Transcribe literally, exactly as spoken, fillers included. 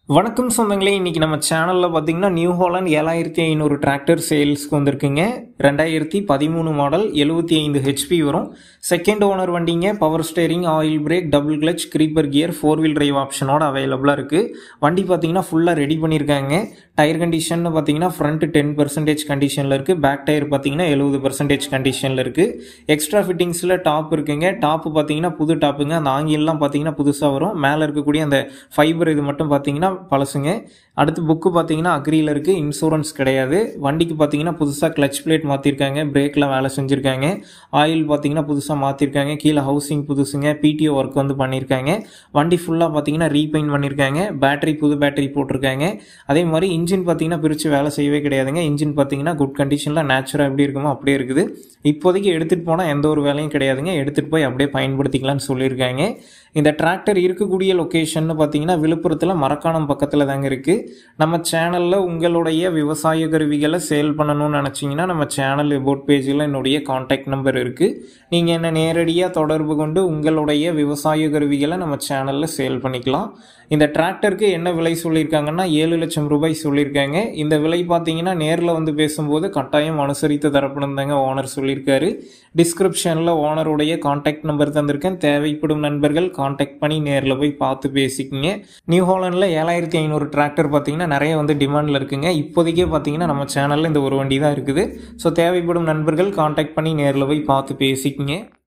வணக்கம் சொந்தங்களே, இன்னைக்கு நம்ம சேனலில் பார்த்தீங்கன்னா நியூ ஹாலண்ட் ஏழாயிரத்தி ஐநூறு டிராக்டர் சேல்ஸ்க்கு வந்திருக்குங்க. ரெண்டாயிரத்தி பதிமூணு மாடல், எழுபத்தி ஐந்து ஹெச்பி வரும். செகண்ட் ஓனர் வண்டிங்க. Power steering, oil brake, double clutch, creeper gear, four wheel drive ஆப்ஷனோட அவைலபிளாக இருக்குது. வண்டி பார்த்தீங்கன்னா ஃபுல்லாக ரெடி பண்ணியிருக்காங்க. டயர் கண்டிஷன் பார்த்தீங்கன்னா ஃப்ரண்ட் டென் பர்சன்டேஜ் கண்டிஷனில் இருக்குது. பேக் டயர் பார்த்தீங்கன்னா எழுபது பர்சன்டேஜ் கண்டிஷனில் இருக்குது. எக்ஸ்ட்ரா ஃபிட்டிங்ஸில் டாப் இருக்குங்க. டாப்பு பார்த்தீங்கன்னா புது டாப்புங்க. அந்த ஆங்கிலெலாம் பார்த்தீங்கன்னா புதுசாக வரும். மேலே இருக்கக்கூடிய அந்த ஃபைபர் இது மட்டும் பார்த்தீங்கன்னா பழசுங்க. அடுத்து புக்கு பார்த்தீங்கன்னா அக்ரியில் இருக்குது. இன்சூரன்ஸ் கிடையாது. வண்டிக்கு பார்த்தீங்கன்னா புதுசாக கிளச் பிளேட் மாற்றிருக்காங்க. பிரேக்கில் வேலை செஞ்சுருக்காங்க. ஆயில் பார்த்தீங்கன்னா புதுசாக மாற்றிருக்காங்க. கீழே ஹவுசிங் புதுசுங்க. பிடிஓ ஒர்க் வந்து பண்ணியிருக்காங்க. வண்டி ஃபுல்லாக பார்த்தீங்கன்னா ரீபெயிண்ட் பண்ணியிருக்காங்க. பேட்டரி புது பேட்டரி போட்டிருக்காங்க. அதே மாதிரி இன்ஜின் பார்த்தீங்கன்னா பிரித்து வேலை செய்யவே கிடையாதுங்க. இன்ஜின் பார்த்தீங்கன்னா குட் கண்டிஷனில் நேச்சுரலாக எப்படி இருக்குமோ அப்படியே இருக்குது. இப்போதைக்கு எடுத்துகிட்டு போனால் எந்த ஒரு வேலையும் கிடையாதுங்க. எடுத்துகிட்டு போய் அப்படியே பயன்படுத்திக்கலாம்னு சொல்லியிருக்காங்க. இந்த டிராக்டர் இருக்கக்கூடிய லொக்கேஷன் பார்த்தீங்கன்னா விழுப்புரத்தில் மரக்காணம் பக்கத்தில் தாங்க இருக்குது. நம்ம சேனலில் உங்களுடைய விவசாய கருவிகளை சேல் பண்ணணும்னு நினச்சிங்கன்னா நம்ம சேனல் எபோட் பேஜில் என்னுடைய காண்டாக்ட் நம்பர் இருக்குது. நீங்கள் என்ன நேரடியாக தொடர்பு கொண்டு உங்களுடைய விவசாய கருவிகளை நம்ம சேனலில் சேல் பண்ணிக்கலாம். இந்த டிராக்டருக்கு என்ன விலை சொல்லியிருக்காங்கன்னா ஏழு லட்சம் ரூபாய் சொல்லியிருக்காங்க. இந்த விலை பார்த்தீங்கன்னா நேரில் வந்து பேசும்போது கட்டாயம் அனுசரித்து தரப்படும் தாங்க ஓனர் சொல்லியிருக்காரு. டிஸ்கிரிப்ஷனில் ஓனருடைய காண்டாக்ட் நம்பர் தந்திருக்கேன். தேவைப்படும் நண்பர்கள் காண்டாக்ட் பண்ணி நேரில் போய் பார்த்து பேசிக்கிங்க. நியூ ஹாலண்டில் ஏழாயிரத்தி ஐநூறு டிராக்டர் பார்த்தீங்கன்னா நிறைய வந்து டிமாண்டில் இருக்குங்க. இப்போதைக்கே பார்த்தீங்கன்னா நம்ம சேனலில் இந்த ஒரு வண்டி தான் இருக்குது. ஸோ தேவைப்படும் நண்பர்கள் காண்டாக்ட் பண்ணி நேரில் போய் பார்த்து பேசிக்கிங்க.